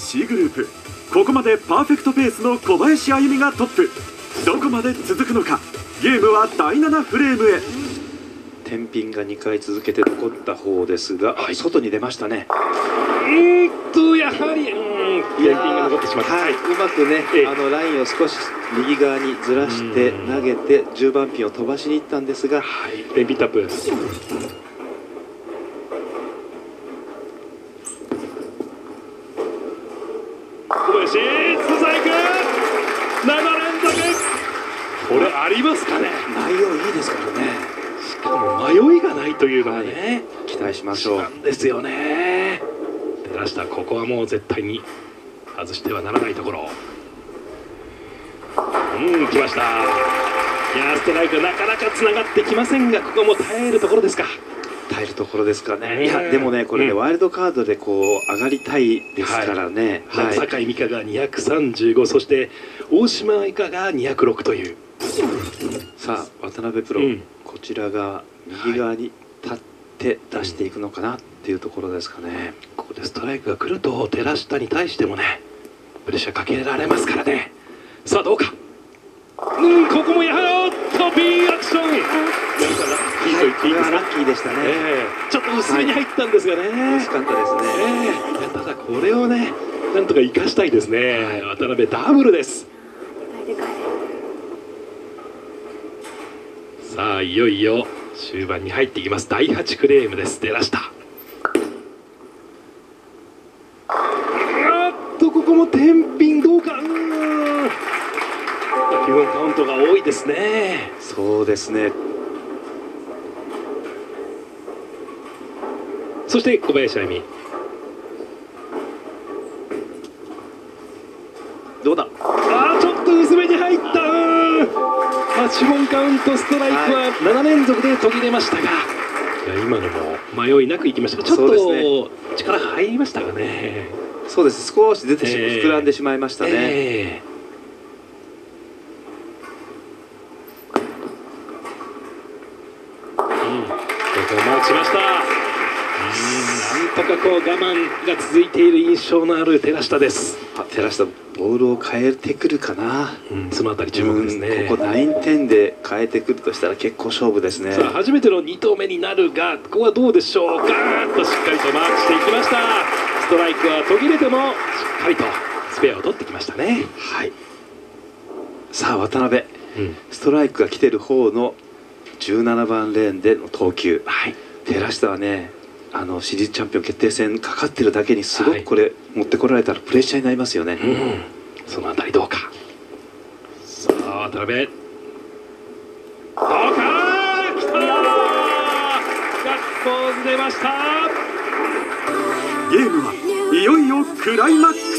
C グループ、ここまでパーフェクトペースの小林歩がトップ。どこまで続くのか。ゲームは第7フレームへ。 天秤が2回続けて残った方ですが、外に出ましたね。 やはり天秤が残ってしまった。 うまくね、ラインを少し右側にずらして投げて10番ピンを飛ばしに行ったんですが、 天秤タップ。小林、ストライク7連続。これありますかね。 内容いいですからね。 しかも迷いがないというのがね、 期待しましょう。 なんですよね。寺下、ここはもう絶対に外してはならないところ。来ました。いやストライクなかなかつながってきませんが、ここも耐えるところですか。 耐えるところですかね。いやでもね、これね、ワイルドカードでこう上がりたいですからね。 酒井美香が235、そして大島愛香が206という。 さあ渡辺プロ、こちらが右側に立って出していくのかなっていうところですかね。 ここでストライクが来ると寺下に対してもね、プレッシャーかけられますからね。さあどうか。ここもやはりBアクション。ラッキーと言っていいですか。 ラッキーでしたね。 ちょっと薄めに入ったんですがね。 惜しかったですね。 ただこれをね、なんとか生かしたいですね。渡辺ダブルです。さあいよいよ終盤に入っていきます。第8フレームです。寺下。ここも天秤どうか。基本カウントが多いですね。 そうですね。 そして小林愛美。どうだ。ちょっと薄めに入った。8本カウントストライクは7連続で途切れましたが、今のも迷いなくいきましたが、ちょっと力入りましたかね。 そうです。少し出て膨らんでしまいましたね。 ここマークしました。なんとかこう我慢が続いている印象のある寺下です。 寺下ボールを変えてくるかな。 そのあたり注目ですね。 ここ9点で変えてくるとしたら結構勝負ですね。 さあ初めての2投目になるが、ここはどうでしょう。ガーッとしっかりとマークしていきました。ストライクは途切れてもしっかりとスペアを取ってきましたね。 さあ渡辺、ストライクが来てる方の17番レーンでの投球。寺下はね、シリーズチャンピオン決定戦かかってるだけにすごくこれ持ってこられたらプレッシャーになりますよね。 そのあたりどうか。さあ渡辺、どうか。きたー。ガッツポーズ出ました。 ゲームはいよいよクライマックス。